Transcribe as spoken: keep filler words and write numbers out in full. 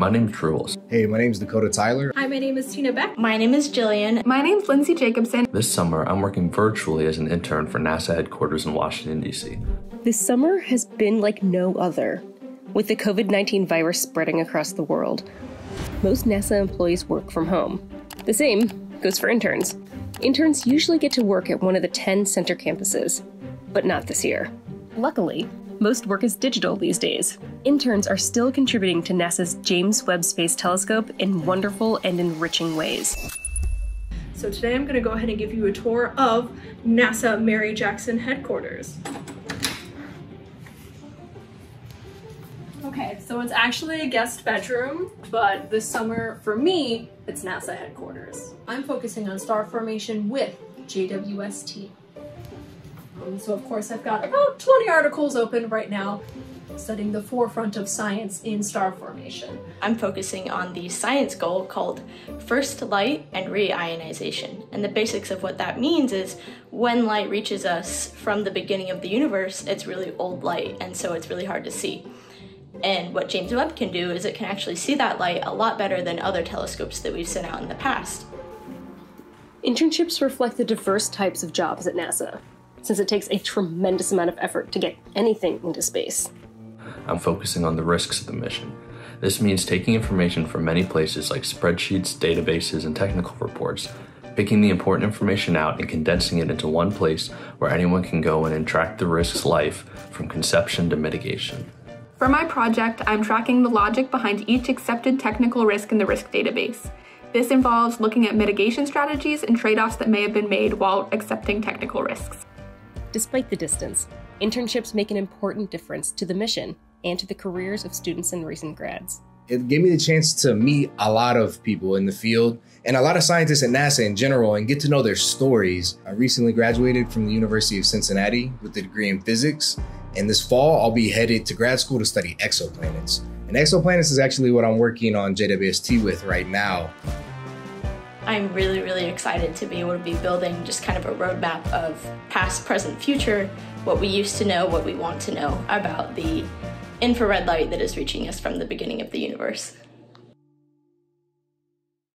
My name's Truls. Hey, my name's Dakotah Tyler. Hi, my name is Tina Beck. My name is Jillian. My name's Lindsey Jacobson. This summer, I'm working virtually as an intern for NASA headquarters in Washington, D C. This summer has been like no other. With the COVID nineteen virus spreading across the world, most NASA employees work from home. The same goes for interns. Interns usually get to work at one of the ten center campuses, but not this year. Luckily, most work is digital these days. Interns are still contributing to NASA's James Webb Space Telescope in wonderful and enriching ways. So today I'm going to go ahead and give you a tour of NASA Mary Jackson headquarters. Okay, so it's actually a guest bedroom, but this summer, for me, it's NASA headquarters. I'm focusing on star formation with J W S T. Um, so of course I've got about twenty articles open right now, studying the forefront of science in star formation. I'm focusing on the science goal called first light and reionization. And the basics of what that means is when light reaches us from the beginning of the universe, it's really old light, and so it's really hard to see. And what James Webb can do is it can actually see that light a lot better than other telescopes that we've sent out in the past. Internships reflect the diverse types of jobs at NASA, since it takes a tremendous amount of effort to get anything into space. I'm focusing on the risks of the mission. This means taking information from many places like spreadsheets, databases, and technical reports, picking the important information out and condensing it into one place where anyone can go in and track the risk's life from conception to mitigation. For my project, I'm tracking the logic behind each accepted technical risk in the risk database. This involves looking at mitigation strategies and trade-offs that may have been made while accepting technical risks. Despite the distance, internships make an important difference to the mission and to the careers of students and recent grads. It gave me the chance to meet a lot of people in the field and a lot of scientists at NASA in general and get to know their stories. I recently graduated from the University of Cincinnati with a degree in physics. And this fall, I'll be headed to grad school to study exoplanets. And exoplanets is actually what I'm working on J W S T with right now. I'm really, really excited to be able to be building just kind of a roadmap of past, present, future, what we used to know, what we want to know about the infrared light that is reaching us from the beginning of the universe.